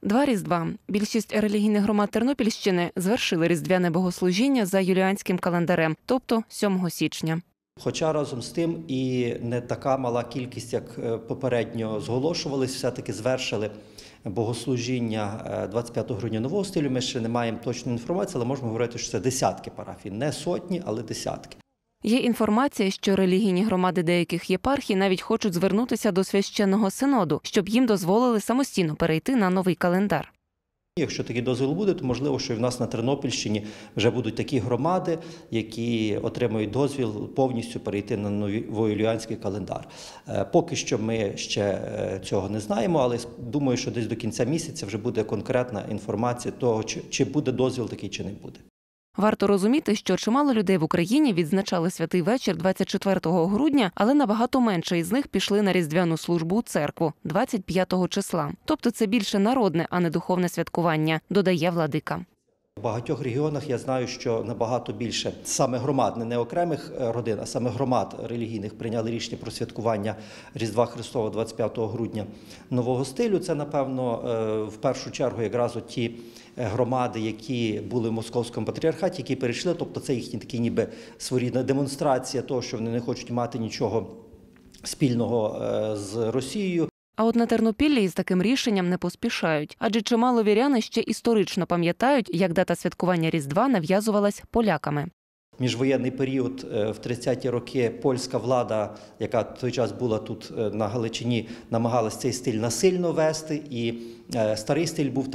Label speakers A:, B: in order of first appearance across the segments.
A: Два Різдва. Більшість релігійних громад Тернопільщини звершили різдвяне богослужіння за юліанським календарем, тобто 7 січня.
B: Хоча разом з тим і не така мала кількість, як попередньо зголошувались, все-таки звершили богослужіння 25 грудня нового стилю. Ми ще не маємо точної інформації, але можемо говорити, що це десятки парафій. Не сотні, але десятки.
A: Є інформація, що релігійні громади деяких єпархій навіть хочуть звернутися до священного синоду, щоб їм дозволили самостійно перейти на новий календар.
B: Якщо такий дозвіл буде, то можливо, що і в нас на Тернопільщині вже будуть такі громади, які отримують дозвіл повністю перейти на новоюліанський календар. Поки що ми ще цього не знаємо, але думаю, що десь до кінця місяця вже буде конкретна інформація того, чи буде дозвіл такий, чи не буде.
A: Варто розуміти, що чимало людей в Україні відзначали святий вечір 24 грудня, але набагато менше із них пішли на різдвяну службу у церкву 25 числа. Тобто це більше народне, а не духовне святкування, додає владика.
B: У багатьох регіонах я знаю, що набагато більше саме громад, не окремих родин, а саме громад релігійних прийняли рішення про святкування Різдва Христова 25 грудня нового стилю. Це, напевно, в першу чергу якраз ті громади, які були в Московському патріархаті, які перейшли, тобто це їхні такі ніби своєрідна демонстрація того, що вони не хочуть мати нічого спільного з Росією.
A: А от на Тернопіллі із таким рішенням не поспішають, адже чимало віряни ще історично пам'ятають, як дата святкування Різдва нав'язувалась поляками.
B: Міжвоєнний період, в 30-ті роки, польська влада, яка в той час була тут на Галичині, намагалась цей стиль насильно вести, і старий стиль був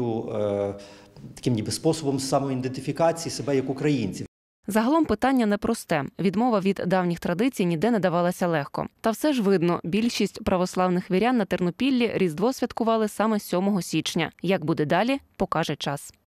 B: таким ніби способом самоідентифікації себе як українців.
A: Загалом питання непросте. Відмова від давніх традицій ніде не давалася легко. Та все ж видно, більшість православних вірян на Тернопіллі Різдво святкували саме 7 січня. Як буде далі, покаже час.